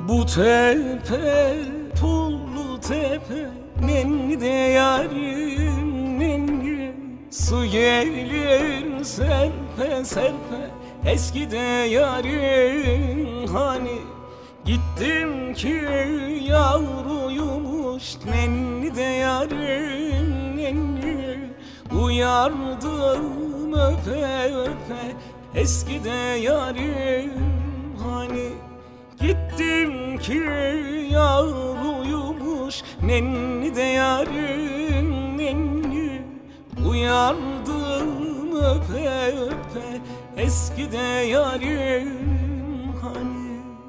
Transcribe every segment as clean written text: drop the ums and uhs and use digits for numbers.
Bu tepe pullu tepe, nenni de yarim nenni. Su gelir serpe serpe, eski de yarim hani. Gittim ki yavruymuş, nenni de yarim nenni. Uyardım öpe öpe, eski de yarim hani. Gittim ki yavruymuş, nenni de yarim nenni. Uyardım öpe öpe, eski de yarim hani.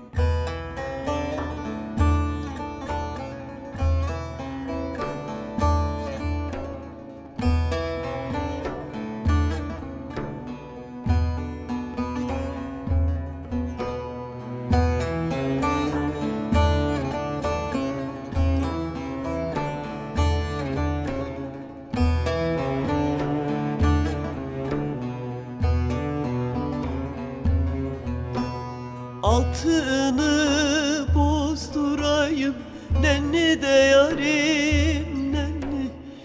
Altını bozdurayım nenni de yarim nenni.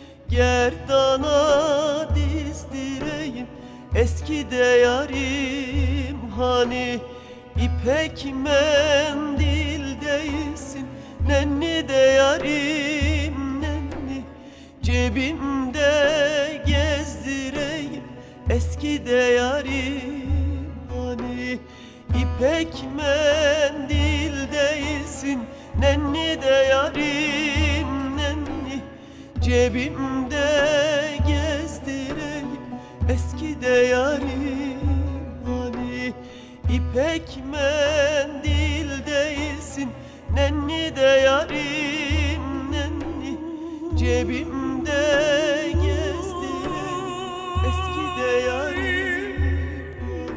Gerdana dizdireyim eski de yarim hani. İpek mendil değilsin nenni de yarim nenni. Cebimde gezdireyim eski de yarim hani. İpek mendil değilsin nenni de yarim nenni. Cebimde gezdireyim eski de yarim hani. İpek mendil değilsin nenni de yarim nenni. Cebimde gezdireyim eski de yarim.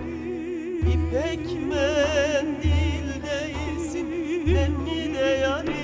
İpek mendil değilsin nenni de yarim.